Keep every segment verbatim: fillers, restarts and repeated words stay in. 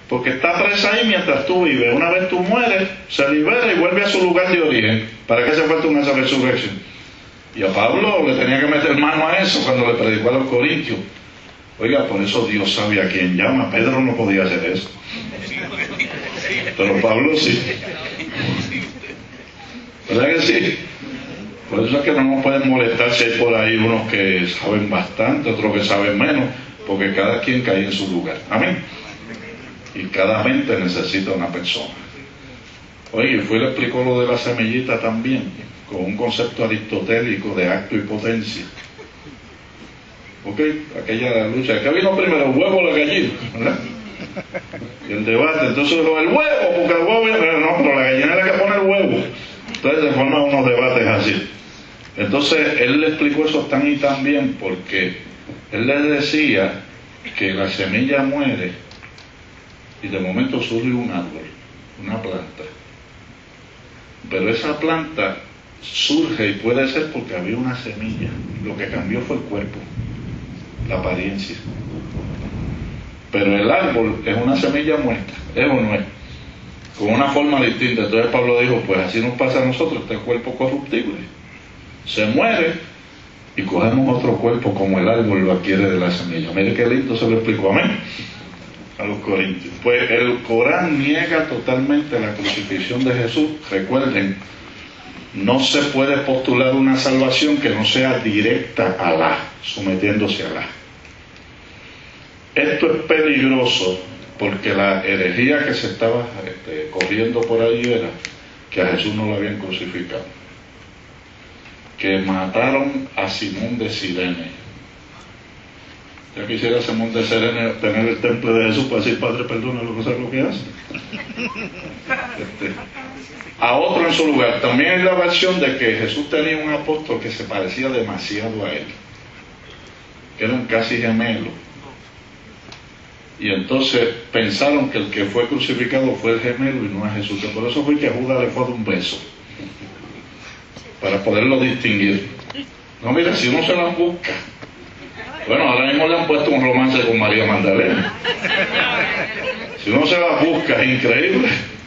porque está presa ahí mientras tú vives. Una vez tú mueres, se libera y vuelve a su lugar de origen. ¿Para qué hace falta una resurrección? Y a Pablo le tenía que meter mano a eso cuando le predicó a los corintios. Oiga, por eso Dios sabe a quién llama. Pedro no podía hacer eso, pero Pablo sí. ¿Verdad que sí? Por eso es que no nos pueden molestar si hay por ahí unos que saben bastante, otros que saben menos, porque cada quien cae en su lugar. Amén. Y cada mente necesita una persona. Oye, fue y le explicó lo de la semillita también, con un concepto aristotélico de acto y potencia. Ok, aquella lucha. ¿Qué vino primero, el huevo o la gallina? ¿Verdad? Y el debate, entonces el huevo, porque el huevo, no, pero la gallina es la que pone el huevo. Entonces se forman unos debates así. Entonces él le explicó eso tan y tan bien, porque él le decía que la semilla muere y de momento surge un árbol, una planta. Pero esa planta surge y puede ser porque había una semilla. Lo que cambió fue el cuerpo, la apariencia. Pero el árbol es una semilla muerta, ¿es o no es? Con una forma distinta. Entonces Pablo dijo, pues así nos pasa a nosotros, este cuerpo corruptible se muere y cogemos otro cuerpo como el árbol lo adquiere de la semilla. Mire qué lindo se lo explicó, amén, a los corintios. Pues el Corán niega totalmente la crucifixión de Jesús. Recuerden, no se puede postular una salvación que no sea directa a Alá, sometiéndose a Alá. Esto es peligroso porque la herejía que se estaba este, corriendo por ahí era que a Jesús no lo habían crucificado, que mataron a Simón de Cirene. Ya quisiera Simón de Cirene tener el templo de Jesús para decir, Padre, perdona lo que sabes lo que hace. Este, a otro en su lugar. También hay la versión de que Jesús tenía un apóstol que se parecía demasiado a él, que eran casi gemelos. Y entonces pensaron que el que fue crucificado fue el gemelo y no es Jesús. Por eso fue que Judas le fue a dar un beso, para poderlo distinguir. No, mira, si uno se las busca. Bueno, ahora mismo le han puesto un romance con María Magdalena. Si uno se las busca, es increíble.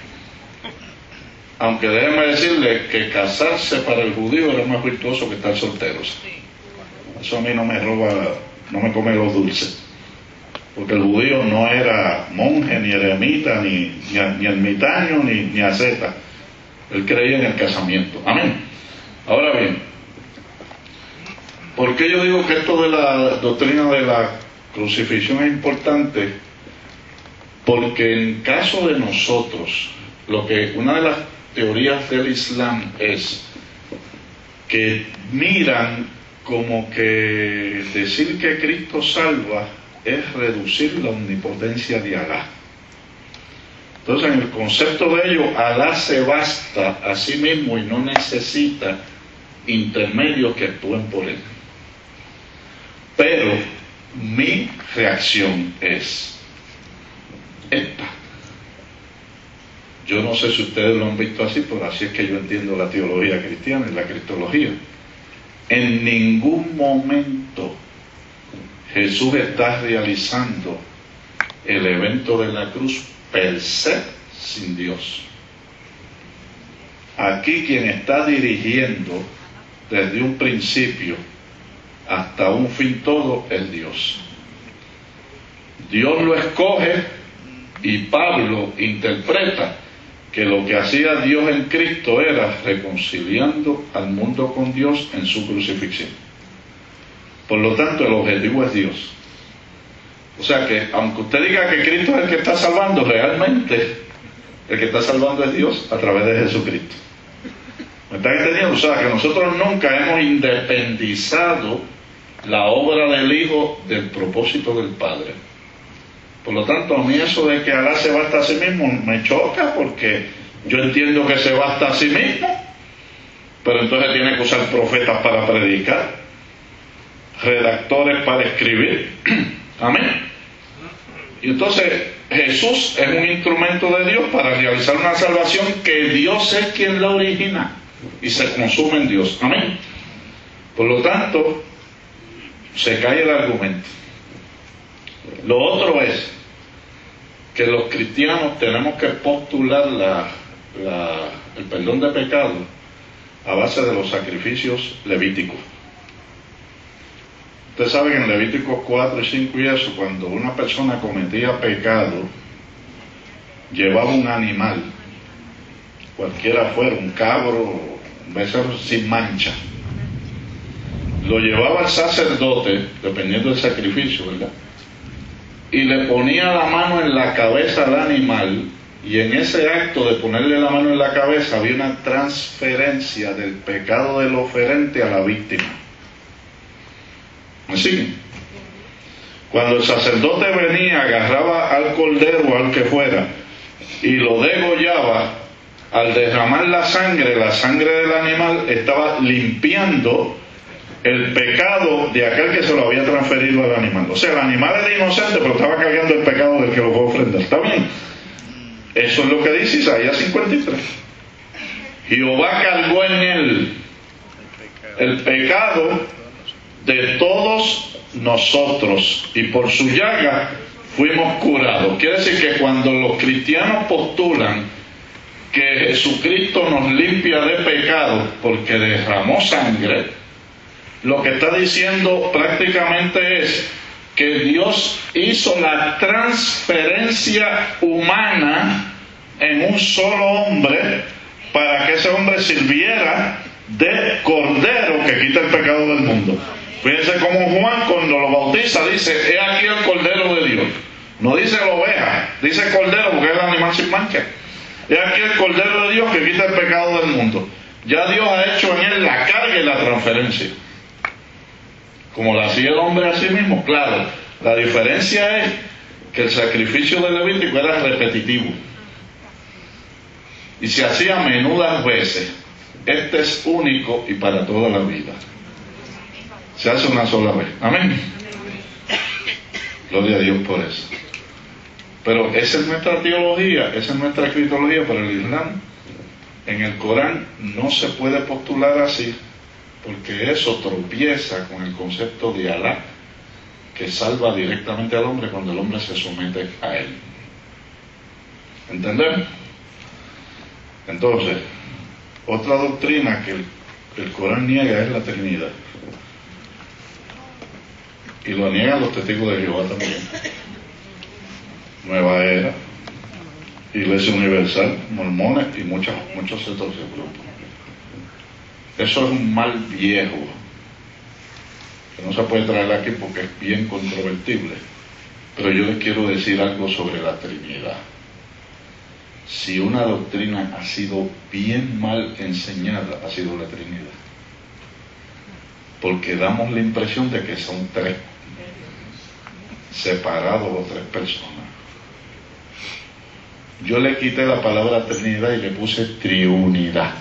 Aunque déjeme decirle que casarse para el judío era más virtuoso que estar solteros. Eso a mí no me roba, no me come los dulces. Porque el judío no era monje, ni eremita, ni, ni, ni ermitaño, ni, ni asceta. Él creía en el casamiento. Amén. Ahora bien, ¿por qué yo digo que esto de la doctrina de la crucifixión es importante? Porque en caso de nosotros, lo que una de las teorías del Islam es que miran como que decir que Cristo salva es reducir la omnipotencia de Alá. Entonces, en el concepto de ello, Alá se basta a sí mismo y no necesita intermedios que actúen por él. Pero mi reacción es esta. Yo no sé si ustedes lo han visto así, pero así es que yo entiendo la teología cristiana y la cristología. En ningún momento Jesús está realizando el evento de la cruz per se sin Dios. Aquí quien está dirigiendo desde un principio hasta un fin todo es Dios. Dios lo escoge y Pablo interpreta que lo que hacía Dios en Cristo era reconciliando al mundo con Dios en su crucifixión. Por lo tanto, el objetivo es Dios. O sea que, aunque usted diga que Cristo es el que está salvando, realmente el que está salvando es Dios a través de Jesucristo. ¿Me están entendiendo? O sea que nosotros nunca hemos independizado la obra del Hijo del propósito del Padre. Por lo tanto, a mí eso de que Alá se basta a sí mismo me choca, porque yo entiendo que se basta a sí mismo, pero entonces tiene que usar profetas para predicar, redactores para escribir. Amén. Y entonces Jesús es un instrumento de Dios para realizar una salvación que Dios es quien la origina y se consume en Dios. Amén. Por lo tanto, se cae el argumento. Lo otro es que los cristianos tenemos que postular la, la, el perdón de pecado a base de los sacrificios levíticos. Usted sabe que en Levíticos cuatro y cinco y eso, cuando una persona cometía pecado, llevaba un animal, cualquiera fuera, un cabro, un becerro sin mancha, lo llevaba al sacerdote, dependiendo del sacrificio, ¿verdad? Y le ponía la mano en la cabeza al animal, y en ese acto de ponerle la mano en la cabeza había una transferencia del pecado del oferente a la víctima. Así, cuando el sacerdote venía, agarraba al cordero o al que fuera y lo degollaba, al derramar la sangre, la sangre del animal estaba limpiando el pecado de aquel que se lo había transferido al animal. O sea, el animal era inocente, pero estaba cargando el pecado del que lo fue a ofrendar. ¿Está bien? Eso es lo que dice Isaías cincuenta y tres. Jehová cargó en él el pecado de todos nosotros, y por su llaga fuimos curados. Quiere decir que cuando los cristianos postulan que Jesucristo nos limpia de pecado porque derramó sangre, lo que está diciendo prácticamente es que Dios hizo la transferencia humana en un solo hombre para que ese hombre sirviera de cordero que quita el pecado del mundo. Fíjense cómo Juan, cuando lo bautiza, dice: he aquí el cordero de Dios. No dice la oveja, dice cordero porque es el animal sin mancha. He aquí el cordero de Dios que quita el pecado del mundo. Ya Dios ha hecho en él la carga y la transferencia, como lo hacía el hombre a sí mismo. Claro, la diferencia es que el sacrificio de Levítico era repetitivo y se hacía menudas veces. Este es único y para toda la vida. Se hace una sola vez. Amén. Gloria a Dios por eso. Pero esa es nuestra teología, esa es nuestra cristología para el Islam. En el Corán no se puede postular así, porque eso tropieza con el concepto de Alá, que salva directamente al hombre cuando el hombre se somete a él. ¿Entendemos? Entonces, otra doctrina que el, el Corán niega es la Trinidad. Y lo niegan los testigos de Jehová también. Nueva Era, Iglesia Universal, mormones y muchos, muchos otros grupos. Eso es un mal viejo que no se puede traer aquí porque es bien controvertible. Pero yo les quiero decir algo sobre la Trinidad. Si una doctrina ha sido bien mal enseñada, ha sido la Trinidad, porque damos la impresión de que son tres separados o tres personas. Yo le quité la palabra Trinidad y le puse triunidad.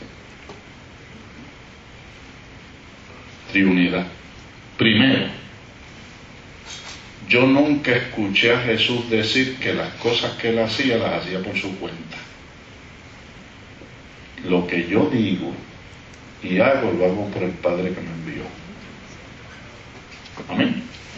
Triunidad. Primero, yo nunca escuché a Jesús decir que las cosas que él hacía las hacía por su cuenta. Lo que yo digo y hago, lo hago por el Padre que me envió. Amén.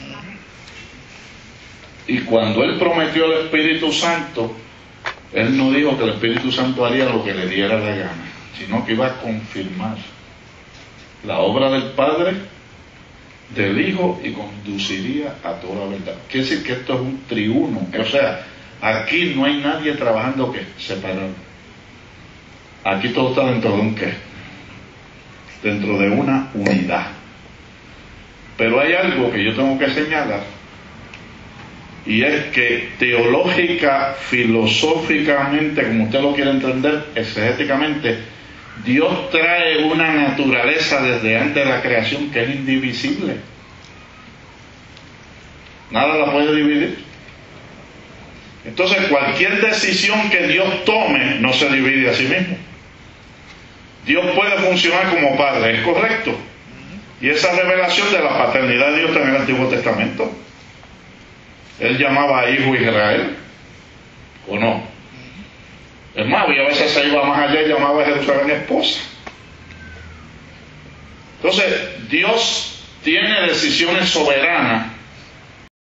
Y cuando él prometió el Espíritu Santo, él no dijo que el Espíritu Santo haría lo que le diera la gana, sino que iba a confirmar la obra del Padre, del Hijo, y conduciría a toda verdad. Quiere decir que esto es un triuno. O sea, aquí no hay nadie trabajando que separado. Aquí todo está dentro de un qué, dentro de una unidad. Pero hay algo que yo tengo que señalar, y es que teológica, filosóficamente, como usted lo quiere entender, exegéticamente, Dios trae una naturaleza desde antes de la creación que es indivisible. Nada la puede dividir. Entonces, cualquier decisión que Dios tome no se divide a sí mismo. Dios puede funcionar como Padre, es correcto. Y esa revelación de la paternidad de Dios está en el Antiguo Testamento. Él llamaba a hijo Israel, ¿o no? Es más, y a veces se iba más allá y llamaba a Jerusalén esposa. Entonces, Dios tiene decisiones soberanas